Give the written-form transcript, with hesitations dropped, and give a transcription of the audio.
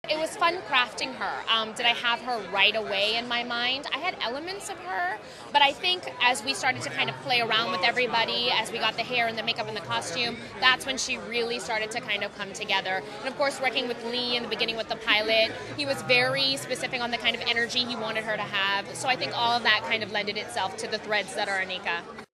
It was fun crafting her. Did I have her right away in my mind? I had elements of her, but I think as we started to kind of play around with everybody, as we got the hair and the makeup and the costume, that's when she really started to kind of come together. And of course, working with Lee in the beginning with the pilot, he was very specific on the kind of energy he wanted her to have. So I think all of that kind of lended itself to the threads that are Anika.